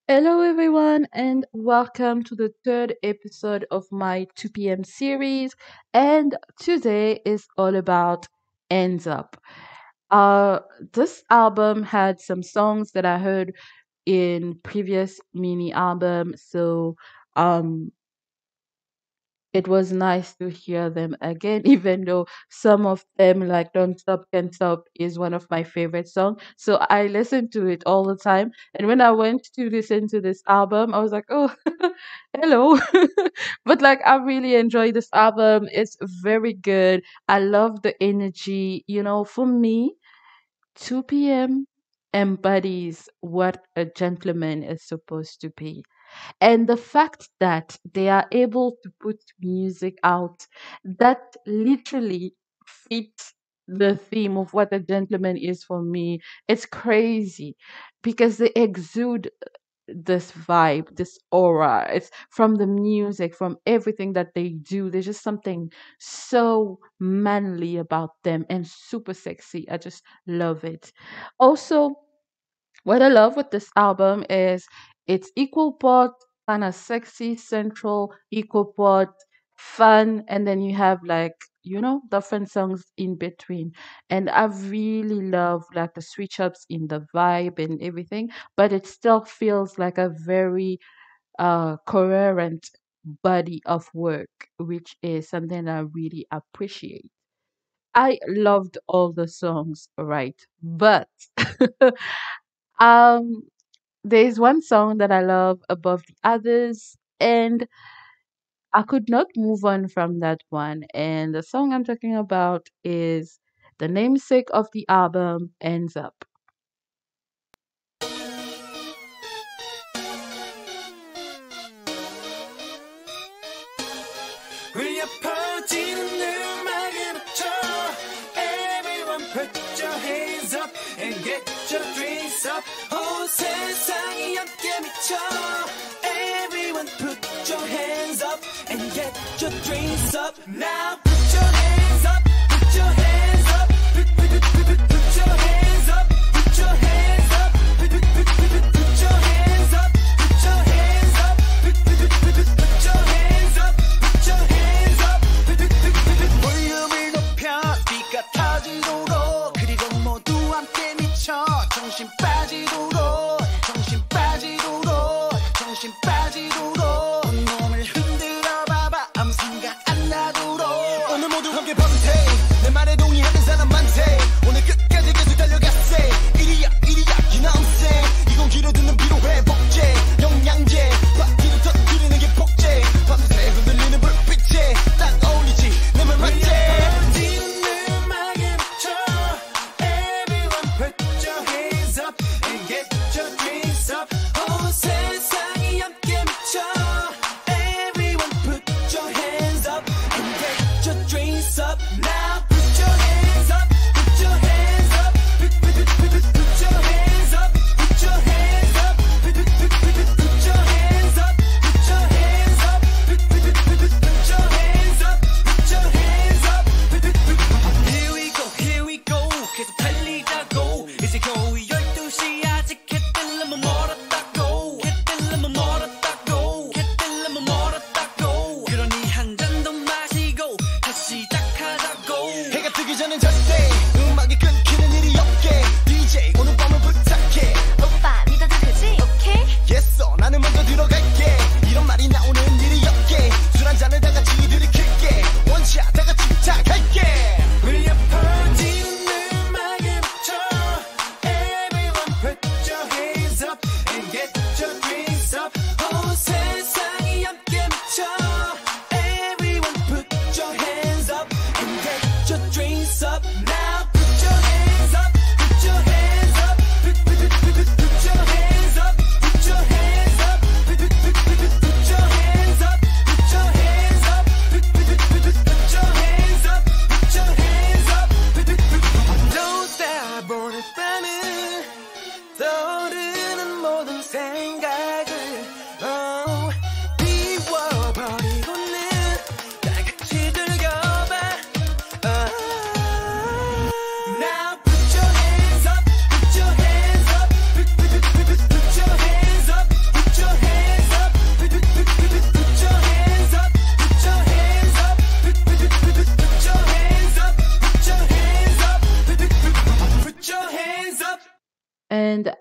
Hello, everyone, and welcome to the third episode of my 2 p.m. series. And today is all about Ends Up. Uh, this album had some songs that I heard in previous mini album, so um, it was nice to hear them again, even though some of them, like Don't Stop, Can't Stop, is one of my favorite songs. So I listen to it all the time. And when I went to listen to this album, I was like, oh, hello. But like, I really enjoy this album. It's very good. I love the energy. For me, 2 p.m. embodies what a gentleman is supposed to be. And the fact that they are able to put music out that literally fits the theme of what a gentleman is for me, it's crazy because they exude this vibe, this aura. It's from the music, from everything that they do. There's just something so manly about them and super sexy. I just love it. Also, what I love with this album is it's equal part kind of sexy, central, equal part fun, and then you have different songs in between. And I really love like the switch ups in the vibe and everything, but it still feels like a very coherent body of work, which is something I really appreciate. I loved all the songs, right? But um there's one song that I love above the others, and I could not move on from that one. And the song I'm talking about is the namesake of the album, Ends Up. 울려 퍼지는 음악에 맞춰 Everyone put your hands up and get your drinks up 온 세상이 함께 미쳐 Everyone put your hands up and get your drinks up Now put your hands up, put your hands up put your hands up, put your hands up put your hands up, put your hands up put your hands up Put your hands up 볼륨을 높여 귀가 터지도록 그리고 모두 함께 미쳐 정신 빠지도록 정신 빠지도록 정신 빠지도록 온몸을 흔들어 봐봐 아무 생각 안 나도록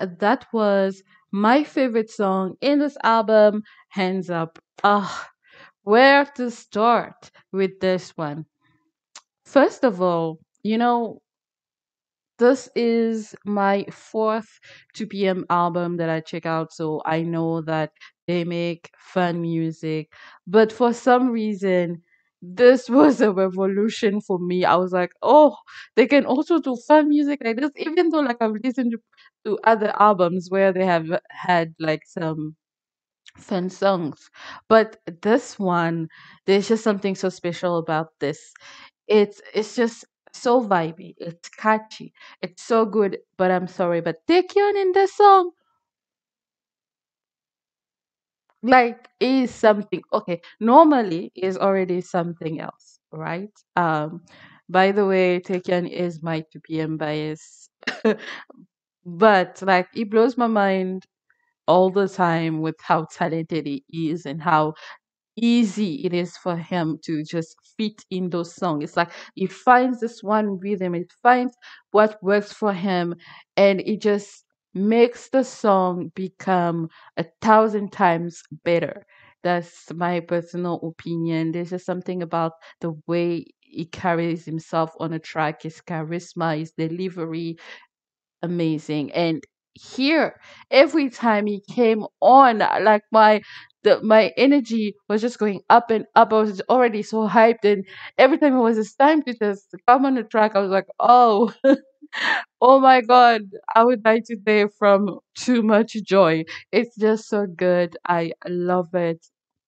that was my favorite song in this album, Hands Up. Ah, where to start with this one? First of all, this is my fourth 2 p.m. album that I check out, so I know that they make fun music. But for some reason, this was a revolution for me. I was like, oh, they can also do fun music like this, even though like I've listened to other albums where they have had like some fun songs. But this one, there's just something so special about this. It's just so vibey. It's catchy. It's so good. But I'm sorry, but Taekyon in this song, like, is something. Okay, normally is already something else, right? By the way, Taekyon is my 2 p.m. bias, but like it blows my mind all the time with how talented he is and how easy it is for him to just fit in those songs. It's like he finds this one rhythm, it finds what works for him, and it just makes the song become 1,000 times better. That's my personal opinion. There's just something about the way he carries himself on a track, his charisma, his delivery, amazing. And here, every time he came on, like my energy was just going up and up. I was already so hyped, and every time it was his time to just come on the track, I was like, oh, oh my god, I would die today from too much joy. It's just so good. I love it.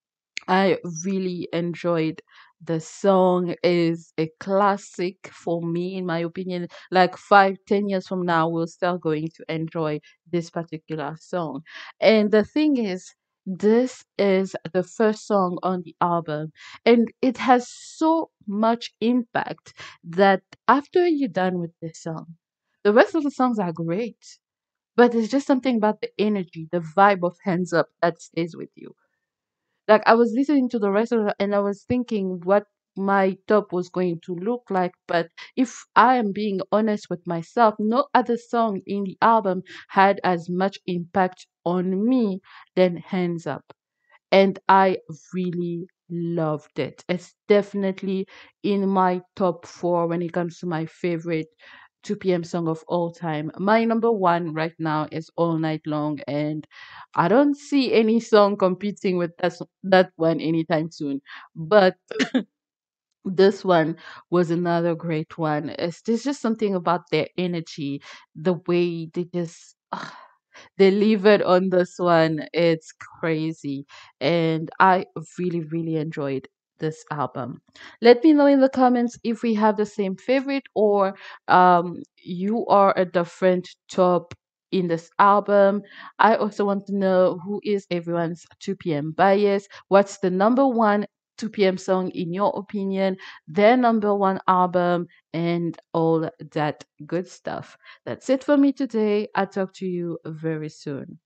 I really enjoyed the song. Is a classic for me, in my opinion. Like 5, 10 years from now, we're still going to enjoy this particular song. And the thing is, this is the first song on the album, and it has so much impact that after you're done with this song, the rest of the songs are great. But it's just something about the energy, the vibe of Hands Up that stays with you. Like I was listening to the rest of it and I was thinking what my top was going to look like. But if I am being honest with myself, no other song in the album had as much impact on me than Hands Up, and I really loved it. It's definitely in my top four when it comes to my favorite 2 p.m. song of all time. My number one right now is All Night Long, and I don't see any song competing with that one anytime soon. But this one was another great one. There's just something about their energy, the way they just delivered on this one. It's crazy. And I really, really enjoyed this album. Let me know in the comments if we have the same favorite or you are a different top in this album. I also want to know who is everyone's 2 p.m. bias. What's the number one 2 p.m. song in your opinion, their number one album, and all that good stuff. That's it for me today. I'll talk to you very soon.